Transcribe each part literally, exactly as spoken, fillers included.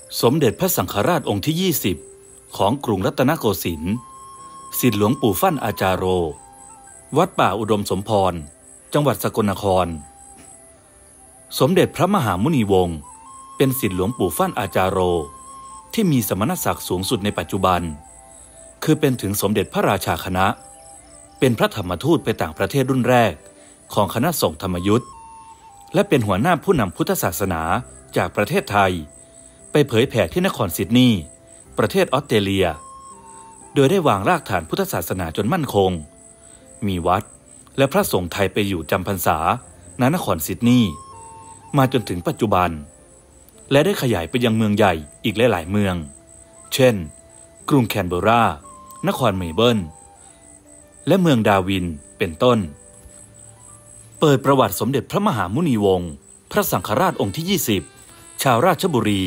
สมเด็จพระสังฆราชองค์ที่ยี่สิบของกรุงรัตนโกสินทร์ศิษย์หลวงปู่ฟั่นอาจารโรวัดป่าอุดมสมพรจังหวัดสกลนครสมเด็จพระมหามุนีวงศ์เป็นศิษย์หลวงปู่ฟั่นอาจารโรที่มีสมณศักดิ์สูงสุดในปัจจุบันคือเป็นถึงสมเด็จพระราชาคณะเป็นพระธรรมทูตไปต่างประเทศรุ่นแรกของคณะสงฆ์ธรรมยุทธและเป็นหัวหน้าผู้นำพุทธศาสนาจากประเทศไทยไปเผยแผ่ที่นครซิดนีย์ประเทศออสเตรเลียโดยได้วางรากฐานพุทธศาสนาจนมั่นคงมีวัดและพระสงฆ์ไทยไปอยู่จำพรรษาณนครซิดนีย์มาจนถึงปัจจุบันและได้ขยายไปยังเมืองใหญ่อีกหลายๆเมืองเช่นกรุงแคนเบอร์รานครเมลเบิร์นและเมืองดาร์วินเป็นต้นเปิดประวัติสมเด็จพระมหามุนีวงศ์พระสังฆราชองค์ที่ยี่สิบชาวราชบุรี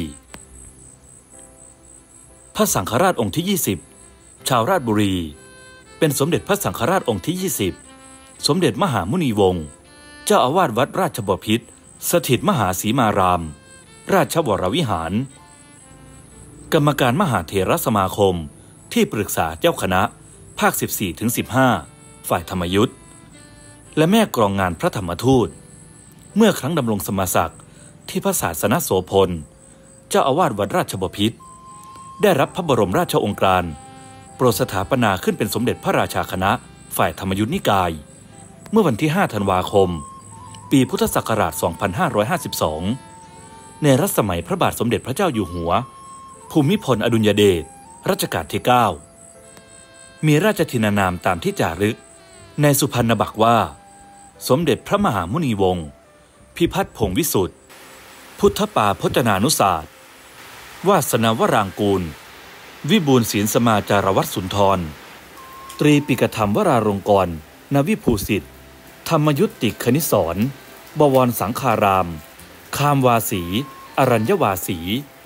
พระสังฆราชองค์ที่ยี่สิบชาวราชบุรีเป็นสมเด็จพระสังฆราชองค์ที่ยี่สิบสมเด็จมหามุนีวงศ์เจ้าอาวาสวัดราชบพิตรสถิตมหาสีมารามราชวรวิหารกรรมการมหาเถรสมาคมที่ปรึกษาเจ้าคณะภาค สิบสี่ถึงสิบห้า ฝ่ายธรรมยุทธและแม่กรองงานพระธรรมทูตเมื่อครั้งดำรงสมณศักดิ์ที่พระศาสนโสพลเจ้าอาวาสวัดราชบพิตรได้รับพระบรมราชโองการโปรดสถาปนาขึ้นเป็นสมเด็จพระราชาคณะฝ่ายธรรมยุทธนิกายเมื่อวันที่ห้าธันวาคมปีพุทธศักราชสองพันห้าร้อยห้าสิบสองในรัชสมัยพระบาทสมเด็จพระเจ้าอยู่หัวภูมิพลอดุลยเดชรัชกาลที่เก้ามีราชทินานามตามที่จารึกในสุพรรณบักว่าสมเด็จพระมหามุนีวงศ์พิพัฒน์พงศ์วิสุทธิ์พุทธปาพจนานุศาสตร์วาสนาวรางกูลวิบูลย์ศีลสมาจารวัตรสุนทรตรีปิกธรรมวราลงกรณ์นวิภูสิทธิ์ธรรมยุติคณิสรบวรสังฆารามคามวาสีอรัญญวาสี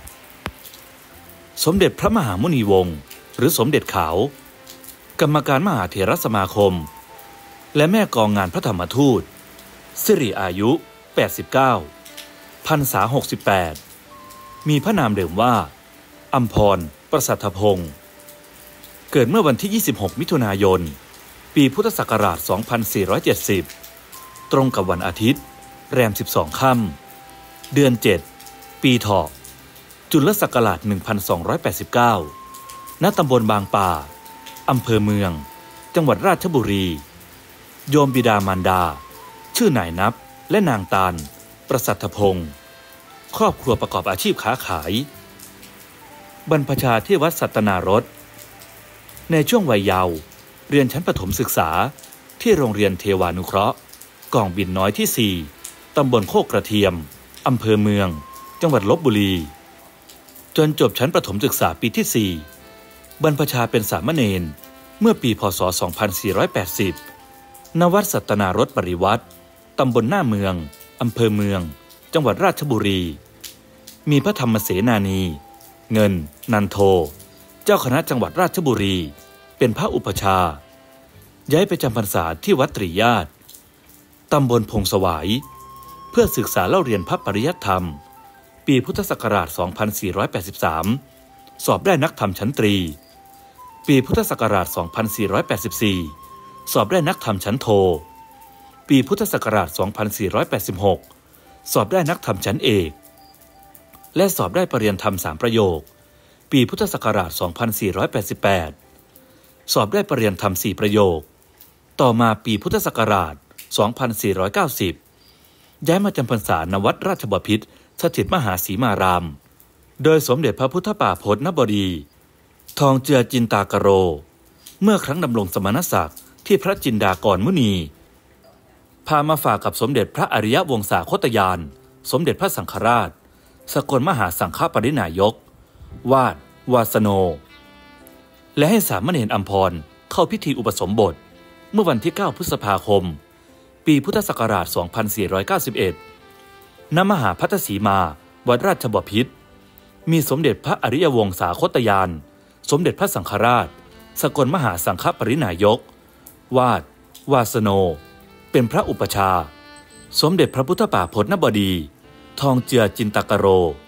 สมเด็จพระมหามุนีวงศ์หรือสมเด็จขาวกรรมการมหาเถรสมาคมและแม่กองงานพระธรรมทูตสิริอายุแปดสิบเก้าพรรษาหกสิบแปดมีพระนามเดิมว่าอัมพรประสัทธพงศ์เกิดเมื่อวันที่ยี่สิบหกมิถุนายนปีพุทธศักราชสองพันสี่ร้อยเจ็ดสิบตรงกับวันอาทิตย์แรมสิบสองค่ำเดือนเจ็ดปีเถาะจุลศักราชหนึ่งพันสองร้อยแปดสิบเก้าณตำบลบางป่าอำเภอเมืองจังหวัดราชบุรีโยมบิดามารดาชื่อนายนับและนางตาลประสัทธพงศ์ครอบครัวประกอบอาชีพค้าขายบรรพชาที่วัดสัตนารสในช่วงวัยเยาว์เรียนชั้นประถมศึกษาที่โรงเรียนเทวานุเคราะห์กองบินน้อยที่สี่ตำบลโคกกระเทียมอำเภอเมืองจังหวัดลพบุรีจนจบชั้นประถมศึกษาปีที่สี่บรรพชาเป็นสามเณรเมื่อปีพ.ศ. สองพันสี่ร้อยแปดสิบณ วัดสัตนารสปริวัติตำบลหน้าเมืองอำเภอเมืองจังหวัดราชบุรีมีพระธรรมเสนานีเงินนันโทเจ้าคณะจังหวัดราชบุรีเป็นพระอุปชาย้ายไปจำพรรษาที่วัดตรีญาติตำบลพงสวายเพื่อศึกษาเล่าเรียนพระปริยัติธรรมปีพุทธศักราชสองพันสี่ร้อยแปดสิบสามสอบได้นักธรรมชั้นตรีปีพุทธศักราชสองพันสี่ร้อยแปดสิบสี่สอบได้นักธรรมชั้นโทปีพุทธศักราชสองพันสี่ร้อยแปดสิบหกสอบได้นักธรรมชั้นเอกและสอบได้ปรริญญาธรรมสามประโยคปีพุทธศักราชสองพันสี่ร้อยแปดสิบแปดสอบได้ปรริญญาธรรมสี่ประโยคต่อมาปีพุทธศักราชสองพันสี่ร้อยเก้าสิบย้ายมาจำพรรษาณวัดราชบพิตรสถิตมหาสีมารามโดยสมเด็จพระพุทธป่าพจนบดีทองเจือจินตากโรเมื่อครั้งดำรงสมณศักดิ์ที่พระจินดากรมุนีพามาฝากกับสมเด็จพระอริยวงศาคตญาณสมเด็จพระสังฆราชสกลมหาสังฆปรินายกวาดวาสโนและให้สามเณรอัมพรเข้าพิธีอุปสมบทเมื่อวันที่เก้าพฤษภาคมปีพุทธศักราชสองพันสี่ร้อยเก้าสิบเอ็ดณมหาภัตตสีมาวัดราชบพิตรมีสมเด็จพระอริยวงศาคตญาณสมเด็จพระสังฆราชสกลมหาสังฆปรินายกวาดวาสโนเป็นพระอุปชาสมเด็จพระพุทธป่าพจนบดีทองเจือจินตากโร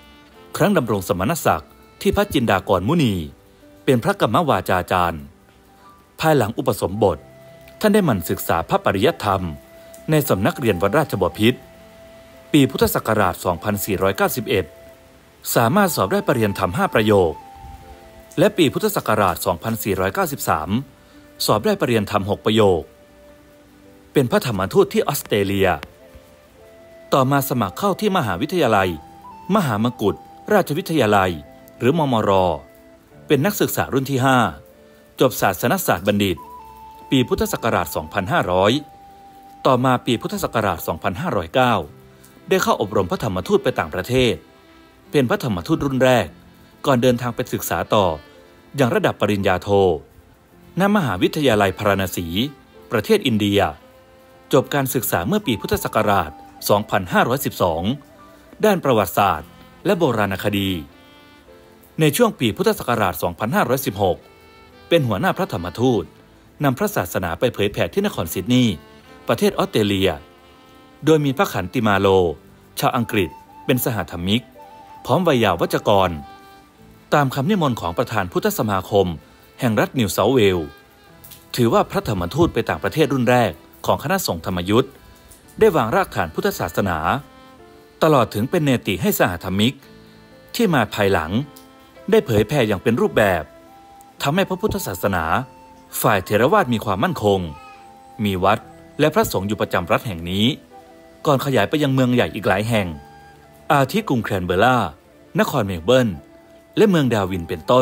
ครั้งดำรงสมณศักดิ์ที่พระจินดากรมุนีเป็นพระกรรมวาจาจารย์ภายหลังอุปสมบทท่านได้หมั่นศึกษาพระปริยัติธรรมในสำนักเรียนวัดราชบพิตรปีพุทธศักราช สองพันสี่ร้อยเก้าสิบเอ็ด สามารถสอบได้ปริญญาธรรมห้าประโยคและปีพุทธศักราช สองพันสี่ร้อยเก้าสิบสาม สอบได้ปริญญาธรรมหกประโยคเป็นพระธรรมทูตที่ออสเตรเลียต่อมาสมัครเข้าที่มหาวิทยาลัยมหามกุฏราชวิทยาลัยหรือมมร.เป็นนักศึกษารุ่นที่ห้าจบศาสนศาสตร์บัณฑิตปีพุทธศักราช สองพันห้าร้อย ต่อมาปีพุทธศักราช สองพันห้าร้อยเก้า ได้เข้าอบรมพระธรรมทูตไปต่างประเทศเป็นพระธรรมทูตรุ่นแรกก่อนเดินทางไปศึกษาต่ออย่างระดับปริญญาโทณมหาวิทยาลัยพาราณสีประเทศอินเดียจบการศึกษาเมื่อปีพุทธศักราช สองพันห้าร้อยสิบสอง ด้านประวัติศาสตร์และโบราณคดีในช่วงปีพุทธศักราช สองพันห้าร้อยสิบหก เป็นหัวหน้าพระธรรมทูตนำพระศาสนาไปเผยแผ่ที่นครซิดนีย์ประเทศออสเตรเลียโดยมีพระขันติมาโลชาวอังกฤษเป็นสหธรรมิกพร้อมวัยยาวัจกรตามคำนิมนต์ของประธานพุทธสมาคมแห่งรัฐนิวเซาท์เวลส์ถือว่าพระธรรมทูตไปต่างประเทศรุ่นแรกของคณะสงฆ์ธรรมยุทธได้วางรากฐานพุทธศาสนาตลอดถึงเป็นเนติให้สหธรรมิกที่มาภายหลังได้เผยแผ่อย่างเป็นรูปแบบทำให้พระพุทธศาสนาฝ่ายเถรวาทมีความมั่นคงมีวัดและพระสงฆ์อยู่ประจำรัฐแห่งนี้ก่อนขยายไปยังเมืองใหญ่อีกหลายแห่งอาทิกรุงแคนเบอร์รานครเมลเบิร์นและเมืองดาวินเป็นต้น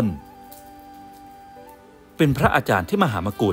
เป็นพระอาจารย์ที่มหามกุฏ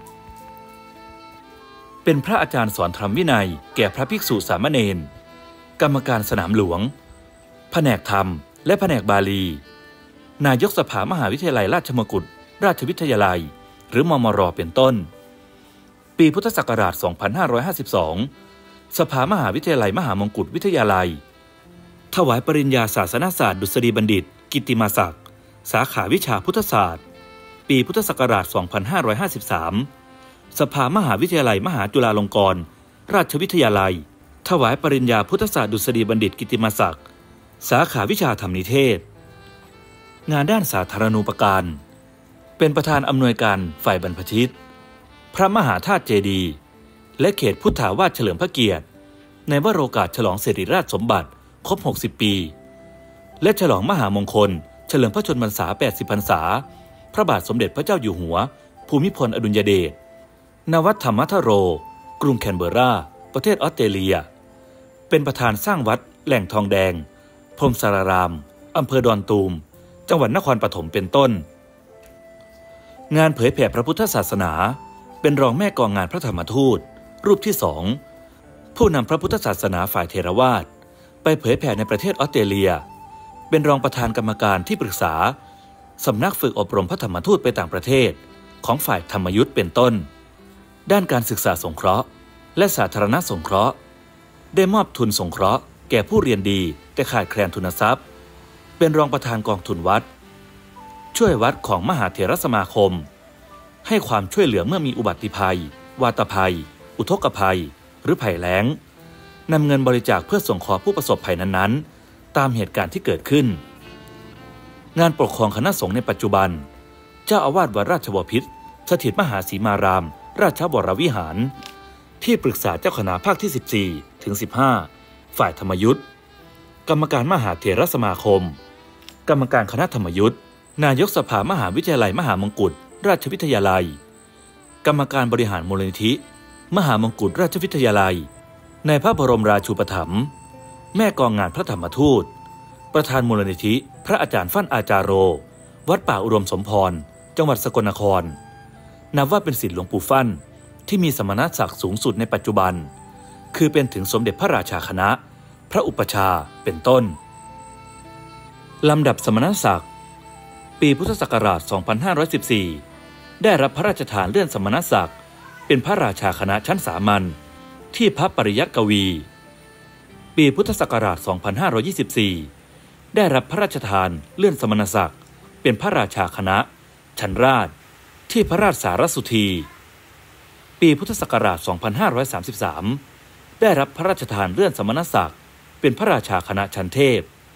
เป็นพระอาจารย์สอนธรรมวินัยแก่พระภิกษุสามเณรกรรมการสนามหลวงแผนกธรรมและแผนกบาลีนายกสภามหาวิทยาลัยราชมกุฏราชวิทยาลัยหรือมมร.เป็นต้นปีพุทธศักราช สองพันห้าร้อยห้าสิบสอง สภามหาวิทยาลัยมหามงกุฎวิทยาลัยถวายปริญญาศาสนศาสตร์ดุษฎีบัณฑิตกิตติมศักดิ์สาขาวิชาพุทธศาสตร์ปีพุทธศักราช สองพันห้าร้อยห้าสิบสาม สภามหาวิทยาลัยมหาจุฬาลงกรณราชวิทยาลัยถวายปริญญาพุทธศาสตร์ดุษฎีบัณฑิตกิตติมศักดิ์สาขาวิชาธรรมนิเทศงานด้านสาธารณูปการเป็นประธานอำนวยการฝ่ายบรรพชิตพระมหาธาตุเจดีย์และเขตพุทธาวาสเฉลิมพระเกียรติในวโรกาสฉลองสิริราชสมบัติครบหกสิบปีและฉลองมหามงคลเฉลิมพระชนมพรรษาแปดสิบพรรษาพระบาทสมเด็จพระเจ้าอยู่หัวภูมิพลอดุลยเดชณวัดธรรมทโรกรุงแคนเบอร์ราประเทศออสเตรเลียเป็นประธานสร้างวัดแหล่งทองแดงพรหมสารารามอำเภอดอนตูมจังหวัดนครปฐมเป็นต้นงานเผยแผ่พระพุทธศาสนาเป็นรองแม่กองงานพระธรรมทูตรูปที่สองผู้นำพระพุทธศาสนาฝ่ายเถรวาทไปเผยแผ่ในประเทศออสเตรเลียเป็นรองประธานกรรมการที่ปรึกษาสำนักฝึกอบรมพระธรรมทูตไปต่างประเทศของฝ่ายธรรมยุทธเป็นต้นด้านการศึกษาสงเคราะห์และสาธารณสงเคราะห์ได้มอบทุนสงเคราะห์แก่ผู้เรียนดีแต่ขาดแคลนทุนทรัพย์เป็นรองประธานกองทุนวัดช่วยวัดของมหาเถรสมาคมให้ความช่วยเหลือเมื่อมีอุบัติภัยวาตภัยอุทกภัยหรือภัยแล้งนำเงินบริจาคเพื่อส่งขอผู้ประสบภัยนั้นๆตามเหตุการณ์ที่เกิดขึ้นงานปกครองคณะสงฆ์ในปัจจุบันเจ้าอาวาสวัดราชบพิตรสถิตมหาสีมารามราชวรวิหารที่ปรึกษาเจ้าคณะภาคที่สิบสี่ถึงสิบห้าฝ่ายธรรมยุทธกรรมการมหาเถรสมาคมกรรมการคณะธรรมยุทธนายกสภามหาวิทยาลัยมหามงกุฎราชวิทยาลัยกรรมการบริหารมูลนิธิมหามงกุฎราชวิทยาลัยในพระบรมราชูปถัมภ์แม่กองงานพระธรรมทูตประธานมูลนิธิพระอาจารย์ฟั่นอาจารโรวัดป่าอุดมสมพรจังหวัดสกลนครนับว่าเป็นศิษย์หลวงปู่ฟั่นที่มีสมณศักดิ์สูงสุดในปัจจุบันคือเป็นถึงสมเด็จพระราชาคณะพระอุปชาเป็นต้นลำดับสมณศักดิ์ปีพุทธศักราช สองพันห้าร้อยสิบสี่ ได้รับพระราชทานเลื่อนสมณศักดิ์เป็นพระราชาคณะชั้นสามัญที่พระปริยัติกวีปีพุทธศักราช สองพันห้าร้อยยี่สิบสี่ ได้รับพระราชทานเลื่อนสมณศักดิ์เป็นพระราชาคณะชั้นราชที่พระราชสารสุธีปีพุทธศักราช สองพันห้าร้อยสามสิบสาม ได้รับพระราชทานเลื่อนสมณศักดิ์เป็นพระราชาคณะชั้นเทพ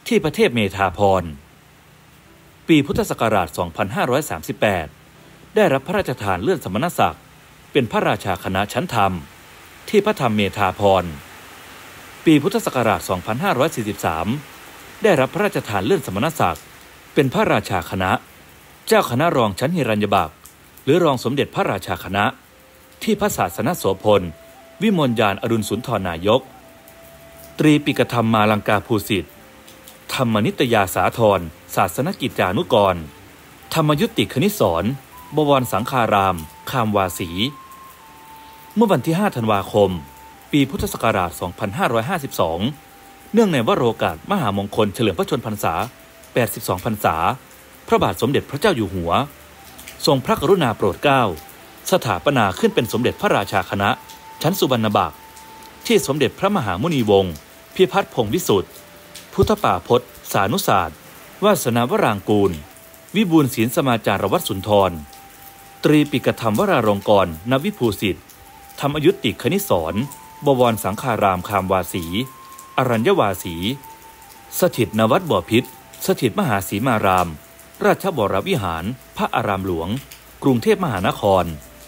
ที่ประเทศเมธาพรปีพุทธศักราช สองพันห้าร้อยสามสิบแปด ได้รับพระราชทานเลื่อนสมณศักดิ์เป็นพระราชาคณะชั้นธรรมที่พระธรรมเมธาพรปีพุทธศักราช สองพันห้าร้อยสี่สิบสาม ได้รับพระราชทานเลื่อนสมณศักดิ์เป็นพระราชาคณะเจ้าคณะรองชั้นหิรัญญบักษ์หรือรองสมเด็จพระราชาคณะที่พระศาสนโสพลวิมลยานอรุณสุนทรนายกตรีปิกธรรมมาลังกาภูสิทธิ์ธรรมนิตยาสาธรศาสนกิจจานุกรธรรมยุติคณิสรบวรสังฆารามคามวาสีเมื่อวันที่ห้าธันวาคมปีพุทธศักราช สองพันห้าร้อยห้าสิบสอง เนื่องในวโรกาสมหามงคลเฉลิมพระชนมพรรษา แปดสิบสอง พรรษาพระบาทสมเด็จพระเจ้าอยู่หัวทรงพระกรุณาโปรดเกล้าสถาปนาขึ้นเป็นสมเด็จพระราชาคณะชั้นสุบรรณบักษ์ที่สมเด็จพระมหามุนีวงศ์พิพัฒน์พงศ์วิสุทธิ์พุทธป่าพจน์สานุศาสตร์วาสนาวรางกูลวิบูลย์ศีลสมาจารวัตรสุนทรตรีปิกธรรมวราลงกรณ์นวิภูสิทธิ์ธรรมยุติคณิสรบวรสังฆารามคามวาสีอรัญญวาสีสถิตนวัดบ่อพิษสถิตมหาสีมารามราชบรวิหารพระอารามหลวงกรุงเทพมหานคร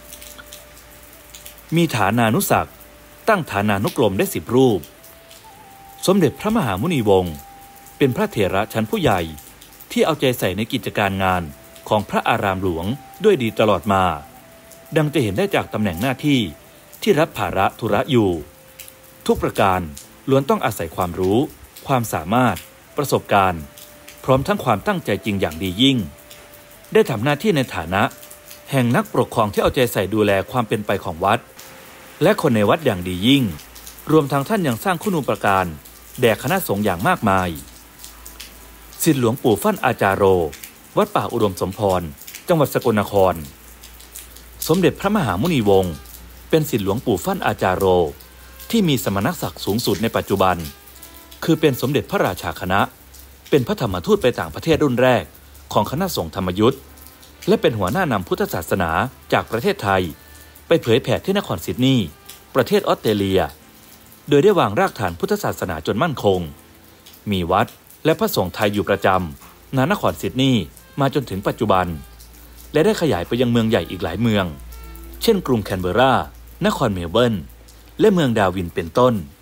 มีฐานานุศักดิ์ตั้งฐานานุกรมได้สิบรูปสมเด็จพระมหามุนีวงศ์เป็นพระเถระชั้นผู้ใหญ่ที่เอาใจใส่ในกิจการงานของพระอารามหลวงด้วยดีตลอดมาดังจะเห็นได้จากตำแหน่งหน้าที่ที่รับภาระธุระอยู่ทุกประการล้วนต้องอาศัยความรู้ความสามารถประสบการณ์พร้อมทั้งความตั้งใจจริงอย่างดียิ่งได้ทำหน้าที่ในฐานะแห่งนักปกครองที่เอาใจใส่ดูแลความเป็นไปของวัดและคนในวัดอย่างดียิ่งรวมทั้งท่านยังสร้างคุณูปการแด่คณะสงฆ์อย่างมากมายศิษย์หลวงปู่ฟั่นอาจารโรวัดป่าอุดมสมพรจังหวัดสกลนครสมเด็จพระมหามุนีวงศ์เป็นศิษย์หลวงปู่ฟั่นอาจารโรที่มีสมณศักดิ์สูงสุดในปัจจุบันคือเป็นสมเด็จพระราชาคณะเป็นพระธรรมทูตไปต่างประเทศรุ่นแรกของคณะสงฆ์ธรรมยุทธและเป็นหัวหน้านำพุทธศาสนาจากประเทศไทยไปเผยแผ่ที่นครซิดนีย์ประเทศออสเตรเลียโดยได้วางรากฐานพุทธศาสนาจนมั่นคงมีวัดและพระสงฆ์ไทยอยู่ประจำณนครซิดนีย์มาจนถึงปัจจุบันและได้ขยายไปยังเมืองใหญ่อีกหลายเมืองเช่นกรุงแคนเบอร์รานครเมลเบิร์นและเมืองดาร์วินเป็นต้น